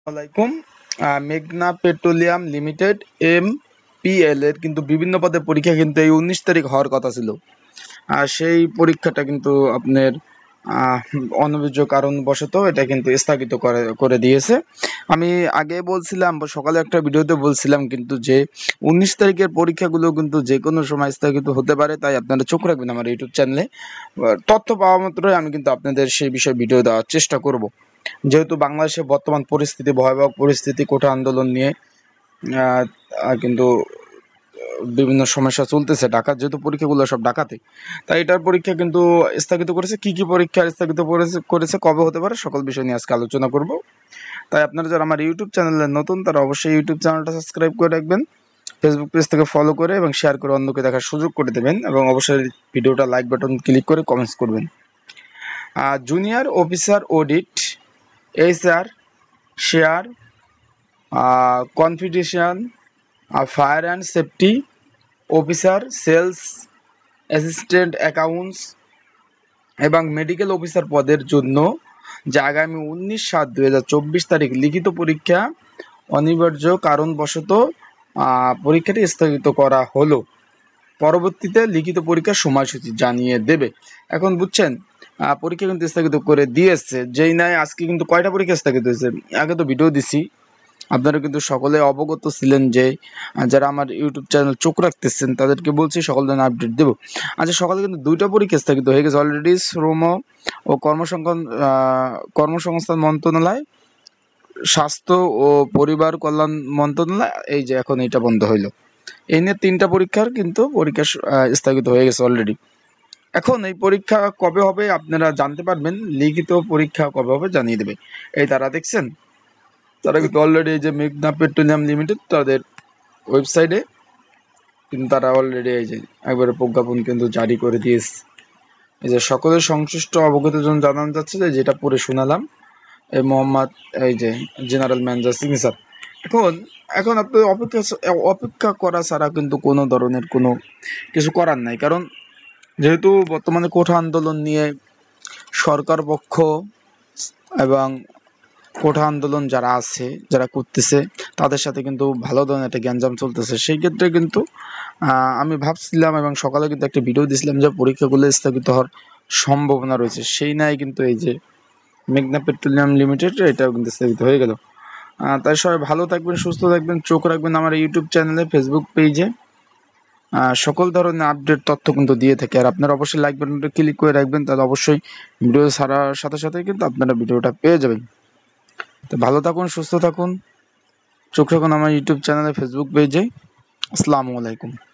আলাইকুম। মেঘনা petroleum limited MPL এর কিন্তু বিভিন্ন পদের পরীক্ষা কিন্তু এই 19 তারিখ হওয়ার কথা ছিল। আর সেই পরীক্ষাটা কিন্তু আপনার অনিবার্য কারণবশত এটা কিন্তু স্থগিত করে দিয়েছে। আমি আগে বলছিলাম সকালে একটা ভিডিওতে বলছিলাম কিন্তু যে 19 তারিখের পরীক্ষাগুলো কিন্তু যে কোনো সময় স্থগিত হতে পারে, তাই আপনারা চোখ রাখবেন আমার ইউটিউব চ্যানেলে। তথ্য পাওয়া মাত্রই আমি কিন্তু আপনাদের সেই বিষয়ে ভিডিও দেওয়ার চেষ্টা করব। যেহেতু বাংলাদেশের বর্তমান পরিস্থিতি ভয়াবহ পরিস্থিতি, কোটা আন্দোলন নিয়ে কিন্তু বিভিন্ন সমস্যা চলতেছে। ঢাকার যেহেতু পরীক্ষাগুলো সব ঢাকাতে, তাই এটার পরীক্ষা কিন্তু স্থগিত করেছে। কি কি পরীক্ষা স্থগিত করেছে কবে হতে পারে সকল বিষয় নিয়ে আজকে আলোচনা করব। তাই আপনারা যারা আমার ইউটিউব চ্যানেলে নতুন তারা অবশ্যই ইউটিউব চ্যানেলটা সাবস্ক্রাইব করে রাখবেন, ফেসবুক পেজ থেকে ফলো করে এবং শেয়ার করে অন্যকে দেখার সুযোগ করে দেবেন, এবং অবশ্যই ভিডিওটা লাইক বাটন ক্লিক করে কমেন্টস করবেন। Junior officer audit, HR, share, confidential, fire and safety officer, sales assistant, accounts এবং মেডিকেল অফিসার পদের জন্য যা আগামী 19/7/2024 তারিখ লিখিত পরীক্ষা অনিবার্য কারণবশত পরীক্ষাটি স্থগিত করা হলো। পরবর্তীতে লিখিত পরীক্ষার সময়সূচি জানিয়ে দেবে। এখন বুঝছেন, পরীক্ষা কিন্তু স্থগিত করে দিয়েছে। যেই নাই আজকে কিন্তু কয়টা পরীক্ষা স্থগিত হয়েছে, আগে তো ভিডিও দিছি, আপনারা কিন্তু সকলে অবগত ছিলেন। যে যারা আমার ইউটিউব চ্যানেল চোখ রাখতেছেন তাদেরকে বলছি সকল দিন আপডেট দেবো। আচ্ছা, সকালে কিন্তু 2টা পরীক্ষা স্থগিত হয়ে গেছে অলরেডি। শ্রম ও কর্মসংস্থান মন্ত্রণালয়, স্বাস্থ্য ও পরিবার কল্যাণ মন্ত্রণালয়, এই যে এখন এটা বন্ধ হইলো। এই নিয়ে 3টা পরীক্ষা স্থগিত হয়ে গেছে অলরেডি। এখন এই পরীক্ষা কবে হবে আপনারা জানতে পারবেন, লিখিত পরীক্ষা কবে হবে জানিয়ে দেবে। এই তারা দেখছেন, তারা কিন্তু অলরেডি এই যে মেঘনা পেট্রোলিয়াম লিমিটেড তাদের ওয়েবসাইটে কিন্তু তারা অলরেডি এই যে একবারে প্রজ্ঞাপন কিন্তু জারি করে দিয়েছে। এই যে সকলের সংশ্লিষ্ট অবগতের জন্য জানানো যাচ্ছে যে যেটা পড়ে শোনালাম, এই মোহাম্মদ এই যে জেনারেল ম্যানেজার সিগনেচার। এখন আপনাদের অপেক্ষা করা ছাড়া কিন্তু কোনো ধরনের কোনো কিছু করার নাই। কারণ যেহেতু বর্তমানে কোঠা আন্দোলন নিয়ে সরকার পক্ষ এবং কোঠা আন্দোলন যারা আছে, যারা করতেছে, তাদের সাথে কিন্তু ভালো ধরনের একটা গ্যাঞ্জাম চলতেছে। সেই ক্ষেত্রে কিন্তু আমি ভাবছিলাম এবং সকালে কিন্তু একটা ভিডিও দিয়েছিলাম যে পরীক্ষাগুলো স্থগিত হওয়ার সম্ভাবনা রয়েছে। সেই নাই কিন্তু এই যে মেঘনা পেট্রোলিয়াম লিমিটেড এটাও কিন্তু স্থগিত হয়ে গেল। তাই সবাই ভালো থাকবেন, সুস্থ থাকবেন, চোখ রাখবেন আমার ইউটিউব চ্যানেলে, ফেসবুক পেজে সকল ধরনের আপডেট তথ্য কিন্তু দিয়ে থাকে। আর আপনারা অবশ্যই লাইক বাটনটা ক্লিক করে রাখবেন, তাহলে অবশ্যই ভিডিও ছাড়ার সাথে সাথে কিন্তু আপনারা ভিডিওটা পেয়ে যাবেন। তো ভালো থাকুন, সুস্থ থাকুন, চোখ রাখুন আমার ইউটিউব চ্যানেলে, ফেসবুক পেজে। আসসালামু আলাইকুম।